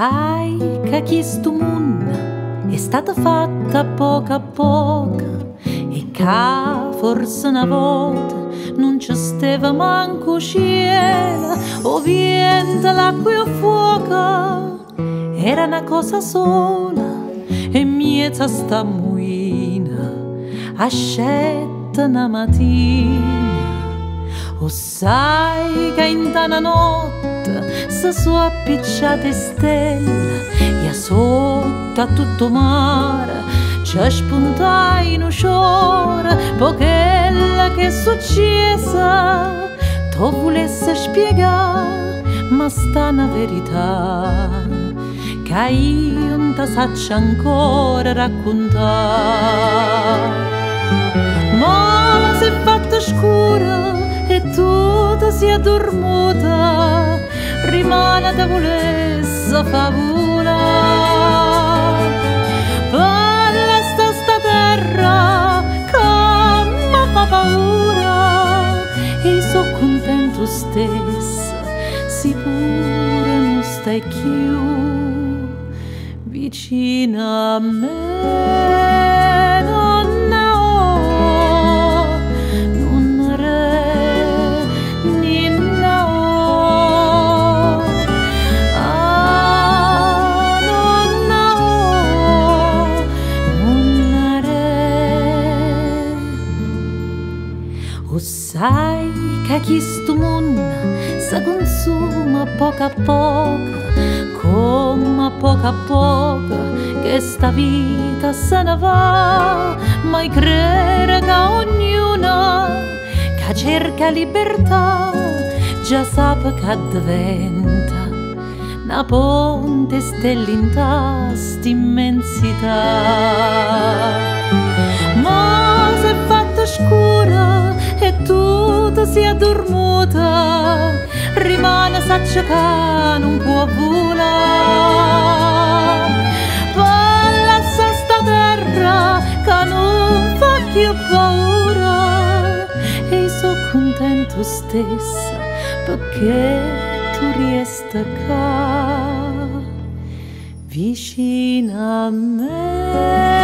sai che questo mondo è stata fatta a poco e che forse una volta non ci stava manco cielo o vento, l'acqua e fuoco, era una cosa sola e miezza sta muina ascetta una mattina. O sai che in tana notte se sono appicciate stelle e sotto a tutto mare c'è spunta in usciore pochella che è successa tu volesse spiegare ma sta una verità che io non ti saccio ancora raccontare. Ma si è fatta scura e tu ti sei addormuta, rimane da volesse favola. Bella sta terra che mi fa paura e so contento stessa, si pure non stai più vicina a me. O sai che questo mondo si consuma a poco, come a poco, che sta vita se ne va, mai credere che ognuno che cerca libertà già sa che diventa una ponte stellinta st'immensità. Ma si è fatta scura e tu ti sei addormuta, rimane saccia che non può volare. Balla sta terra che non fa più paura e so contento stessa perché tu resta qua vicina a me.